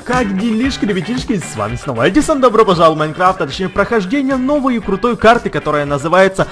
Как делишки, ребятишки, с вами снова Эдисон, добро пожаловать в Майнкрафт, а точнее прохождение новой и крутой карты, которая называется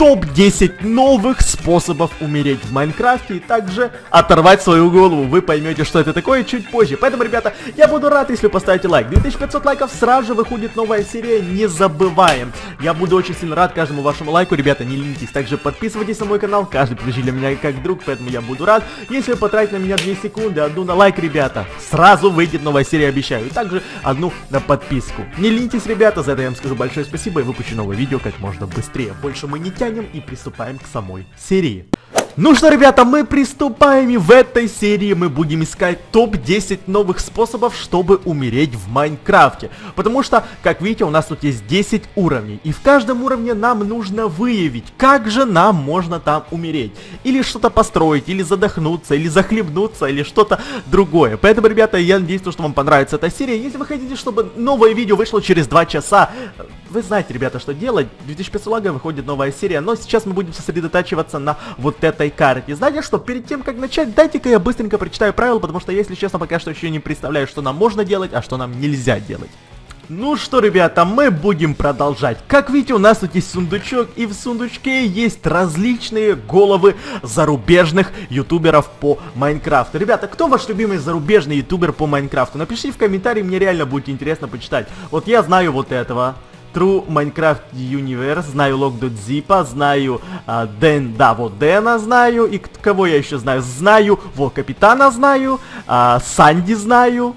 ТОП-10 новых способов умереть в Майнкрафте и также оторвать свою голову. Вы поймете, что это такое чуть позже. Поэтому, ребята, я буду рад, если вы поставите лайк. 2500 лайков, сразу же выходит новая серия, не забываем. Я буду очень сильно рад каждому вашему лайку, ребята, не ленитесь. Также подписывайтесь на мой канал, каждый приближит для меня как друг, поэтому я буду рад, если вы потратите на меня 2 секунды, одну на лайк, ребята. Сразу выйдет новая серия, обещаю. И также одну на подписку. Не ленитесь, ребята, за это я вам скажу большое спасибо и выпущу новое видео как можно быстрее. Больше мы не тянем и приступаем к самой серии. Ну что, ребята, мы приступаем, и в этой серии мы будем искать топ-10 новых способов, чтобы умереть в Майнкрафте. Потому что, как видите, у нас тут есть 10 уровней, и в каждом уровне нам нужно выявить, как же нам можно там умереть. Или что-то построить, или задохнуться, или захлебнуться, или что-то другое. Поэтому, ребята, я надеюсь, что вам понравится эта серия. Если вы хотите, чтобы новое видео вышло через 2 часа, вы знаете, ребята, что делать. 2500 лайков выходит новая серия, но сейчас мы будем сосредотачиваться на вот этой карте. Знаете что, перед тем, как начать, дайте-ка я быстренько прочитаю правила, потому что, если честно, пока что еще не представляю, что нам можно делать, а что нам нельзя делать. Ну что, ребята, мы будем продолжать. Как видите, у нас тут есть сундучок, и в сундучке есть различные головы зарубежных ютуберов по Майнкрафту. Ребята, кто ваш любимый зарубежный ютубер по Майнкрафту? Напишите в комментарии, мне реально будет интересно почитать. Вот я знаю вот этого. True Minecraft Universe, знаю Log.Zip, знаю Дэн, да, вот Дэна знаю, и кого я еще знаю? Знаю, вот Капитана знаю, Санди знаю,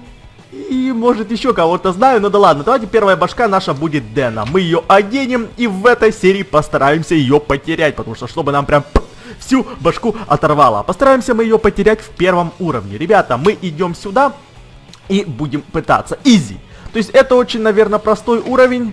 и может еще кого-то знаю, ну да ладно, давайте первая башка наша будет Дэна. Мы ее оденем и в этой серии постараемся ее потерять, потому что чтобы нам прям всю башку оторвало. Постараемся мы ее потерять в первом уровне. Ребята, мы идем сюда и будем пытаться. Изи. То есть это очень, наверное, простой уровень.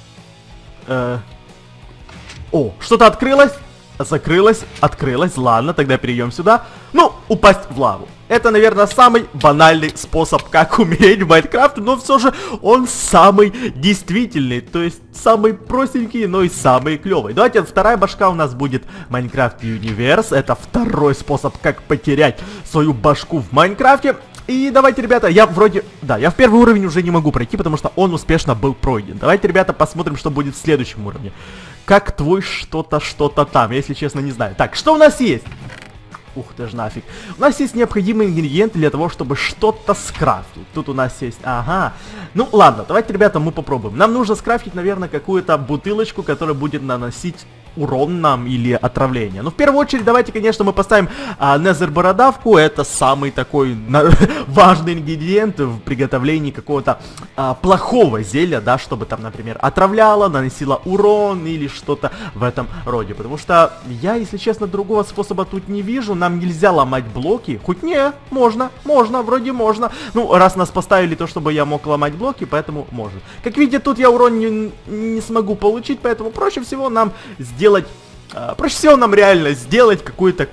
О, что-то открылось, закрылось, открылось. Ладно, тогда перейдем сюда. Ну, упасть в лаву. Это, наверное, самый банальный способ, как умереть в Майнкрафте, но все же он самый действительный. То есть самый простенький, но и самый клевый. Давайте, вторая башка у нас будет Minecraft Universe. Это второй способ, как потерять свою башку в Майнкрафте. И давайте, ребята, я вроде... Да, я в первый уровень уже не могу пройти, потому что он успешно был пройден. Давайте, ребята, посмотрим, что будет в следующем уровне. Как твой что-то там, я, если честно, не знаю. Так, что у нас есть? Ух ты ж нафиг. У нас есть необходимые ингредиенты для того, чтобы что-то скрафтить. Тут у нас есть... Ага. Ну, ладно, давайте, ребята, мы попробуем. Нам нужно скрафтить, наверное, какую-то бутылочку, которая будет наносить урон нам или отравление. Ну, в первую очередь, давайте, конечно, мы поставим незер-бородавку. Это самый такой важный ингредиент в приготовлении какого-то плохого зелья, да, чтобы там, например, отравляло, наносило урон или что-то в этом роде. Потому что я, если честно, другого способа тут не вижу. Нам нельзя ломать блоки. Хоть не, можно, вроде можно. Ну, раз нас поставили то, чтобы я мог ломать блоки, поэтому можно. Как видите, тут я урон не смогу получить, поэтому проще всего нам сделать... проще всего нам реально сделать какое-то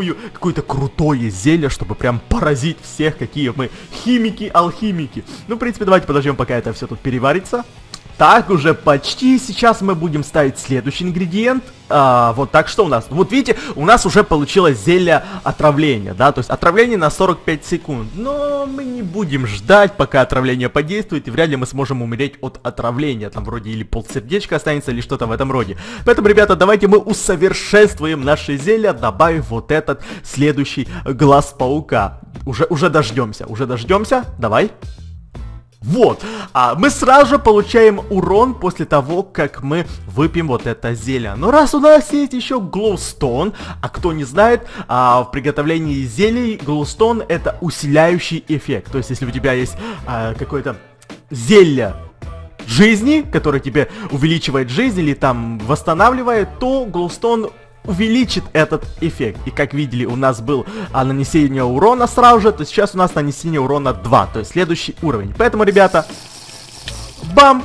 крутое зелье, чтобы прям поразить всех, какие мы химики-алхимики. Ну, в принципе, давайте подождем, пока это все тут переварится. Так, уже почти. Сейчас мы будем ставить следующий ингредиент. Вот так, что у нас? Вот видите, у нас уже получилось зелье отравления, да? То есть отравление на 45 секунд. Но мы не будем ждать, пока отравление подействует, и вряд ли мы сможем умереть от отравления. Там вроде или полсердечка останется, или что-то в этом роде. Поэтому, ребята, давайте мы усовершенствуем наше зелье, добавив вот этот следующий глаз паука. Уже дождемся. Давай. Вот, мы сразу же получаем урон после того, как мы выпьем вот это зелье. Но раз у нас есть еще glowstone, а кто не знает, в приготовлении зелий glowstone это усиляющий эффект. То есть, если у тебя есть какое-то зелье жизни, которое тебе увеличивает жизнь или там восстанавливает, то glowstone увеличит этот эффект. И как видели, у нас был нанесение урона сразу же, то сейчас у нас нанесение урона 2, то есть следующий уровень. Поэтому, ребята, бам!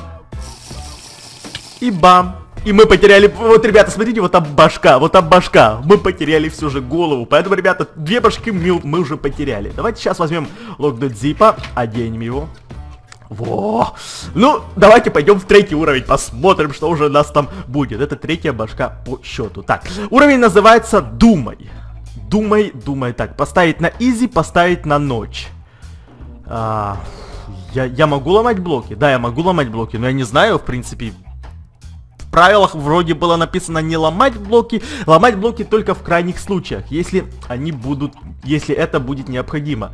И бам! И мы потеряли, вот, ребята, смотрите, вот там башка, мы потеряли всю же голову. Поэтому, ребята, 2 башки мы уже потеряли. Давайте сейчас возьмем Log.Zip, оденем его. Во! Ну, давайте пойдем в 3-й уровень, посмотрим, что уже у нас там будет. Это 3-я башка по счету. Так, уровень называется Думай. Думай. Так, поставить на изи, поставить на ночь. Я могу ломать блоки? Да, я могу ломать блоки, но я не знаю, в принципе... В правилах вроде было написано не ломать блоки только в крайних случаях, если они будут... Если это будет необходимо.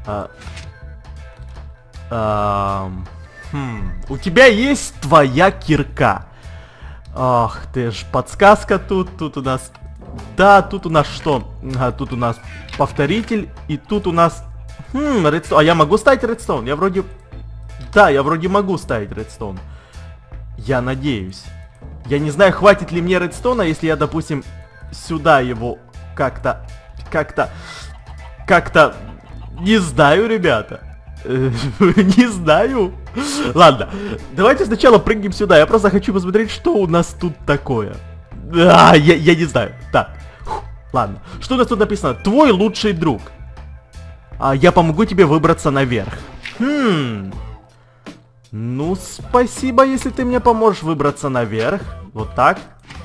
У тебя есть твоя кирка. Ах ты ж, подсказка тут у нас... Да, тут у нас что? Тут у нас повторитель, и тут у нас... редстоун. А я могу ставить редстоун? Я вроде... Да, я вроде могу ставить редстоун. Я надеюсь. Я не знаю, хватит ли мне редстоуна, если я, допустим, сюда его как-то... Не знаю, ребята. Не знаю. Ладно, давайте сначала прыгнем сюда. Я просто хочу посмотреть, что у нас тут такое. Я не знаю. Так, ладно. Что у нас тут написано? Твой лучший друг. Я помогу тебе выбраться наверх. Ну, спасибо, если ты мне поможешь выбраться наверх. Вот так.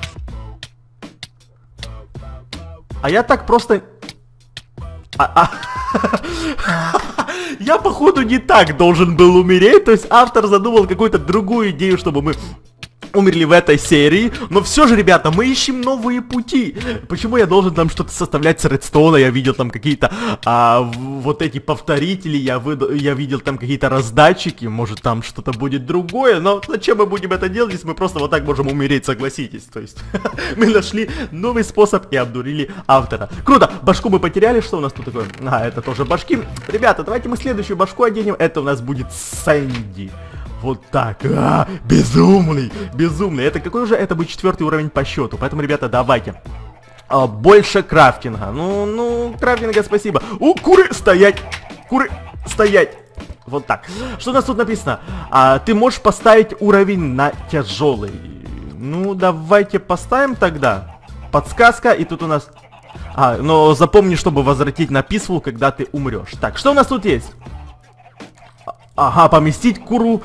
А я так просто... Я, походу, не так должен был умереть. То есть автор задумал какую-то другую идею, чтобы мы умерли в этой серии. Но все же, ребята, мы ищем новые пути. Почему я должен там что-то составлять с редстоуна? Я видел там какие-то вот эти повторители. Я видел там какие-то раздатчики. Может, там что-то будет другое. Но зачем мы будем это делать, если мы просто вот так можем умереть, согласитесь? То есть мы нашли новый способ и обдурили автора. Круто, башку мы потеряли. Что у нас тут такое? Это тоже башки. Ребята, давайте мы следующую башку оденем. Это у нас будет Сэнди. Вот так. Безумный. Это какой уже? Это будет 4-й уровень по счету. Поэтому, ребята, давайте. Больше крафтинга. Ну, крафтинга, спасибо. Куры стоять. Куры стоять. Вот так. Что у нас тут написано? Ты можешь поставить уровень на тяжелый. Ну, давайте поставим тогда. Подсказка. И тут у нас... но запомни, чтобы возвратить на peaceful, когда ты умрешь. Так, что у нас тут есть? Ага, поместить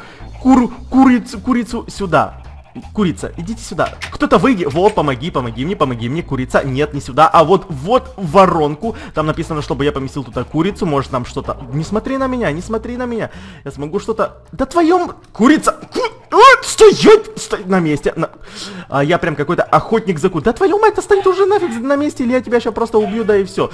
курицу сюда. Курица, идите сюда. Кто-то выйди. Вот, помоги мне, курица. Нет, не сюда, а вот в воронку. Там написано, чтобы я поместил туда курицу. Может, там что-то... Не смотри на меня. Я смогу что-то... Да твоем... Курица! Стоять на месте. Я прям какой-то охотник за курицей. Да твою мать, останься уже нафиг на месте, или я тебя сейчас просто убью, да и все.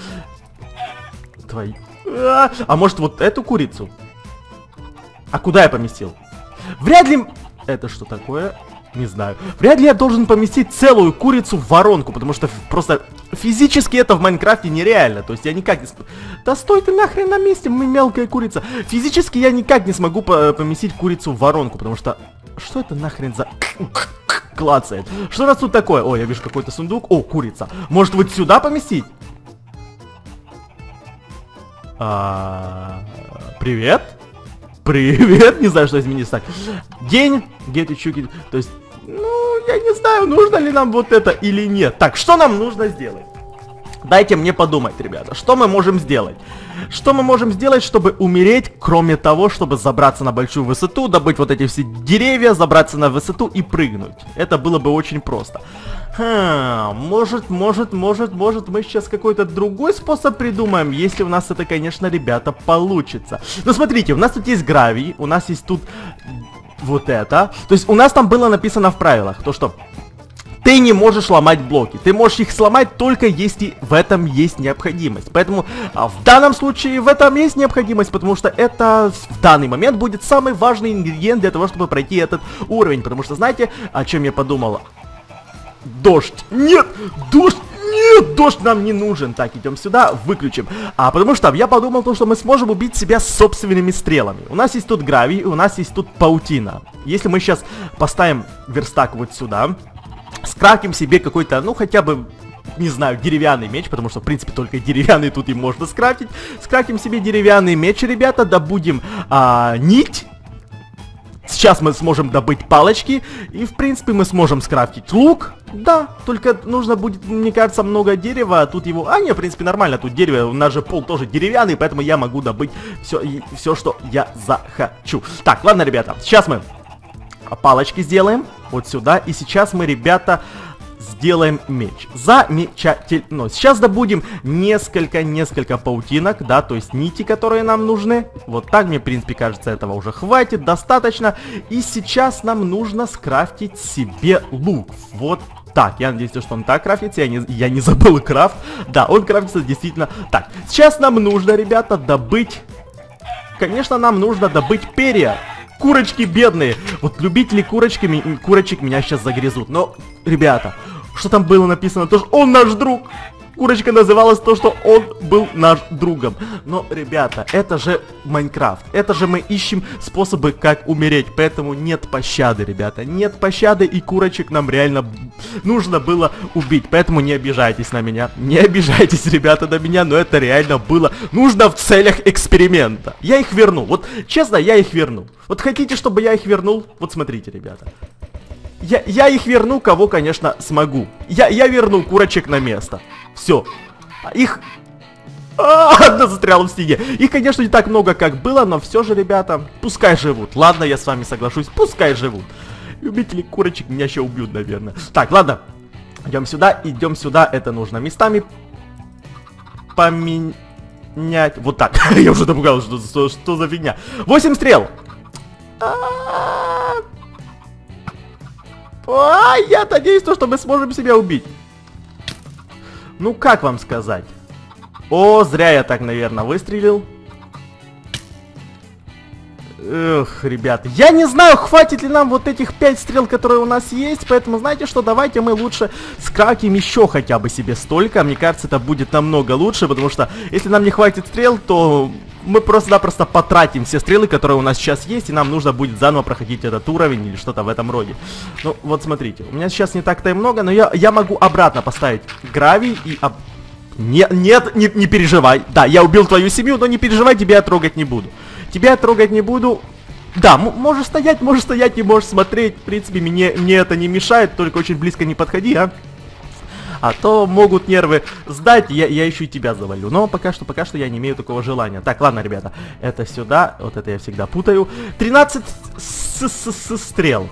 А может, вот эту курицу? А куда я поместил? Вряд ли... Это что такое? Не знаю. Вряд ли я должен поместить целую курицу в воронку, потому что просто физически это в Майнкрафте нереально. То есть я никак не... Да стой ты нахрен на месте, мы мелкая курица. Физически я никак не смогу поместить курицу в воронку, потому что... Что это нахрен за... Клацает. Что у нас тут такое? О, я вижу какой-то сундук. О, курица. Может вот сюда поместить? Привет. Привет, не знаю, что изменится. Так, день, get чуки, то есть, ну, я не знаю, нужно ли нам вот это или нет. Так, что нам нужно сделать? Дайте мне подумать, ребята, что мы можем сделать? Что мы можем сделать, чтобы умереть, кроме того, чтобы забраться на большую высоту, добыть вот эти все деревья, забраться на высоту и прыгнуть? Это было бы очень просто. Может, мы сейчас какой-то другой способ придумаем, если у нас это, конечно, ребята, получится. Но смотрите, у нас тут есть гравий, у нас есть тут вот это. То есть у нас там было написано в правилах, то что ты не можешь ломать блоки. Ты можешь их сломать только если в этом есть необходимость. Поэтому в данном случае в этом есть необходимость, потому что это в данный момент будет самый важный ингредиент для того, чтобы пройти этот уровень. Потому что знаете, о чем я подумал? Дождь! Нет! Дождь! Нет! Дождь нам не нужен! Так, идем сюда, выключим. Потому что я подумал, что мы сможем убить себя собственными стрелами. У нас есть тут гравий, у нас есть тут паутина. Если мы сейчас поставим верстак вот сюда, скрафтим себе какой-то, ну хотя бы, не знаю, деревянный меч, потому что в принципе только деревянный тут и можно скрафтить. Скрафтим себе деревянный меч, ребята, добудем нить. Сейчас мы сможем добыть палочки, и в принципе мы сможем скрафтить лук. Да, только нужно будет, мне кажется, много дерева, а тут его... не, в принципе, нормально, тут дерево, у нас же пол тоже деревянный, поэтому я могу добыть все, что я захочу. Так, ладно, ребята, сейчас мы палочки сделаем вот сюда, и сейчас мы, ребята, сделаем меч. Замечательно. Сейчас добудем несколько паутинок, да, то есть нити, которые нам нужны. Вот так, мне, в принципе, кажется, этого уже хватит, достаточно. И сейчас нам нужно скрафтить себе лук. Вот так, я надеюсь, что он так крафтится, я не забыл крафт. Да, он крафтится действительно так. Сейчас нам нужно, ребята, добыть... Конечно, нам нужно добыть перья. Курочки бедные. Вот любители курочек меня сейчас загрызут. Но, ребята, что там было написано? То, что он наш друг. Курочка называлась то, что он был наш другом. Но, ребята, это же Майнкрафт. Это же мы ищем способы, как умереть. Поэтому нет пощады, ребята. Нет пощады, и курочек нам реально нужно было убить. Поэтому не обижайтесь на меня. Не обижайтесь, ребята, на меня. Но это реально было нужно в целях эксперимента. Я их верну. Вот, честно, я их верну. Вот хотите, чтобы я их вернул? Вот смотрите, ребята. Я их верну, кого, конечно, смогу. Я верну курочек на место. Все. Их... Одна застряла в стене. Их, конечно, не так много, как было, но все же, ребята, пускай живут. Ладно, я с вами соглашусь, пускай живут. Любители курочек меня еще убьют, наверное. Так, ладно. Идем сюда. Это нужно местами поменять. Вот так. Я уже напугал, что за фигня. 8 стрел. Я надеюсь, что мы сможем себя убить. Ну, как вам сказать? О, зря я так, наверное, выстрелил. Эх, ребята, я не знаю, хватит ли нам вот этих 5 стрел, которые у нас есть. Поэтому, знаете что, давайте мы лучше скрафтим еще хотя бы себе столько. Мне кажется, это будет намного лучше, потому что если нам не хватит стрел, то мы просто-напросто потратим все стрелы, которые у нас сейчас есть, и нам нужно будет заново проходить этот уровень или что-то в этом роде. Ну, вот смотрите, у меня сейчас не так-то и много, но я могу обратно поставить гравий и... Нет, не переживай. Да, я убил твою семью, но не переживай, тебя я трогать не буду. Тебя я трогать не буду. Да, можешь стоять, не можешь смотреть. В принципе, мне это не мешает, только очень близко не подходи, а. А то могут нервы сдать, я еще и тебя завалю. Но пока что я не имею такого желания. Так, ладно, ребята, это сюда. Вот это я всегда путаю. 13 стрел.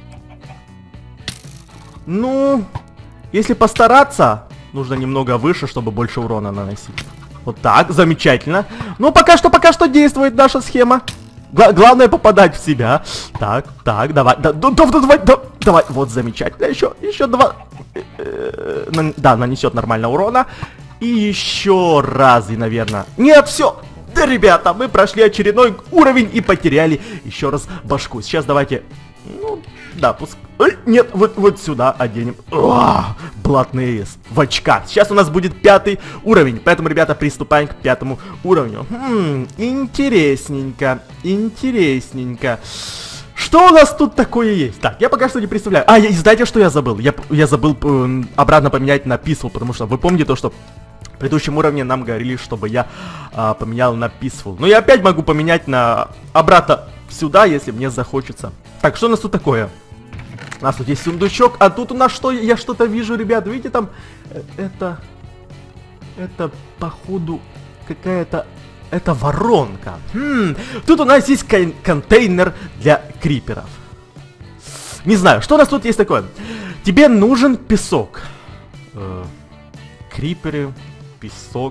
Ну, если постараться, нужно немного выше, чтобы больше урона наносить. Вот так, замечательно. Ну, пока что действует наша схема. Главное попадать в себя. Так, давай. Давай. Вот, замечательно. Еще 2. Да, нанесет нормально урона. И еще раз, и, наверное... Нет, все. Да, ребята, мы прошли очередной уровень и потеряли еще раз башку. Сейчас давайте... Ну, да, пускай... Нет, вот сюда оденем. Блатный эйс в очках. Сейчас у нас будет 5-й уровень. Поэтому, ребята, приступаем к 5-му уровню. Интересненько. Что у нас тут такое есть? Так, я пока что не представляю. Знаете, что я забыл? Я забыл обратно поменять на Peaceful, потому что вы помните то, что в предыдущем уровне нам говорили, чтобы я поменял на Peaceful. Но я опять могу поменять на обратно сюда, если мне захочется. Так, что у нас тут такое? У нас тут есть сундучок, а тут у нас что? Я что-то вижу, ребят, видите там? Это походу какая-то... Это воронка. Тут у нас есть контейнер для криперов. Не знаю, что у нас тут есть такое? Тебе нужен песок. Криперы, песок.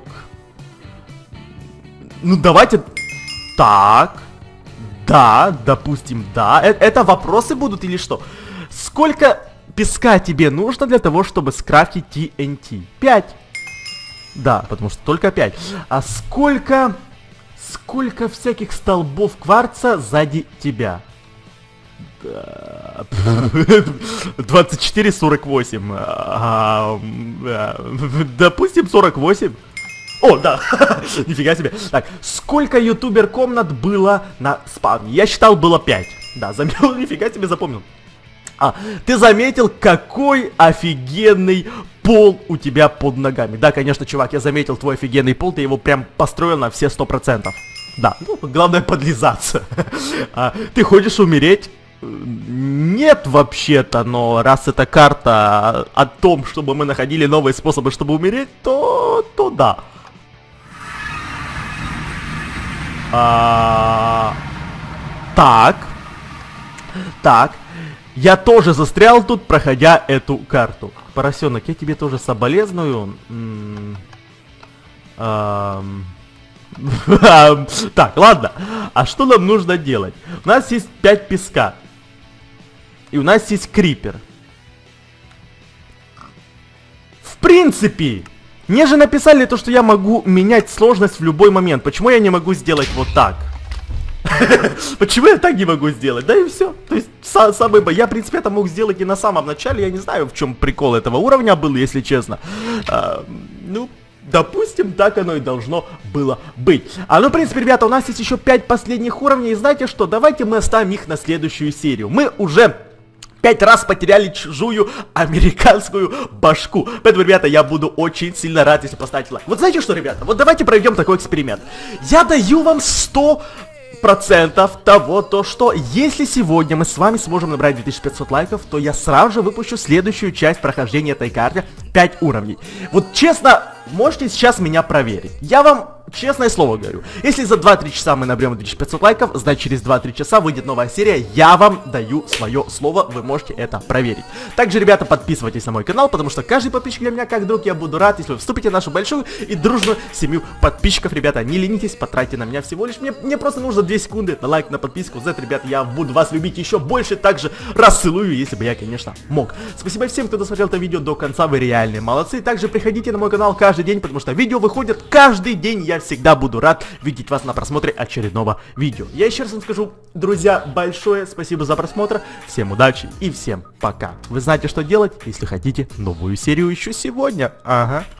Ну, давайте... Так. Да, допустим, да. Это вопросы будут или что? Сколько песка тебе нужно для того, чтобы скрафтить TNT? 5. Да, потому что только 5. А сколько всяких столбов кварца сзади тебя? 24, 48. Допустим, 48. О, да, нифига себе. Так, сколько ютубер комнат было на спавне? Я считал, было 5. Да, заметил, нифига себе запомнил. Ты заметил, какой офигенный пол у тебя под ногами? Да, конечно, чувак, я заметил твой офигенный пол, ты его прям построил на все 100%. Да, ну, главное подлизаться. Ты хочешь умереть? Нет, вообще-то, но раз эта карта о том, чтобы мы находили новые способы, чтобы умереть, то да. Так. Я тоже застрял тут, проходя эту карту. поросенок, я тебе тоже соболезную. Так, ладно. А что нам нужно делать? У нас есть 5 песка. И у нас есть крипер. В принципе, мне же написали то, что я могу менять сложность в любой момент. Почему я не могу сделать вот так? Почему я так не могу сделать? Да и все. То есть, я, в принципе, это мог сделать и на самом начале. Я не знаю, в чем прикол этого уровня был, если честно. Ну, допустим, так оно и должно было быть. Ну, в принципе, ребята, у нас есть еще 5 последних уровней. И знаете что? Давайте мы оставим их на следующую серию. Мы уже 5 раз потеряли чужую американскую башку. Поэтому, ребята, я буду очень сильно рад, если поставите лайк. Вот знаете что, ребята? Вот давайте проведем такой эксперимент. Я даю вам 100% того, что если сегодня мы с вами сможем набрать 2500 лайков, то я сразу же выпущу следующую часть прохождения этой карты, 5 уровней. Вот честно, можете сейчас меня проверить. Я вам честное слово говорю. Если за 2-3 часа мы наберем 2500 лайков, значит через 2-3 часа выйдет новая серия. Я вам даю свое слово, вы можете это проверить. Также, ребята, подписывайтесь на мой канал, потому что каждый подписчик для меня как друг. Я буду рад, если вы вступите в нашу большую и дружную семью подписчиков. Ребята, не ленитесь, потратьте на меня всего лишь. Мне просто нужно 2 секунды на лайк, на подписку. За это, ребята, я буду вас любить еще больше. Также расцелую, если бы я, конечно, мог. Спасибо всем, кто досмотрел это видео до конца, вы реальные молодцы. Также приходите на мой канал каждый день, потому что видео выходят каждый день. Я всегда буду рад видеть вас на просмотре очередного видео. Я еще раз вам скажу, друзья, большое спасибо за просмотр. Всем удачи и всем пока. Вы знаете, что делать, если хотите новую серию еще сегодня. Ага.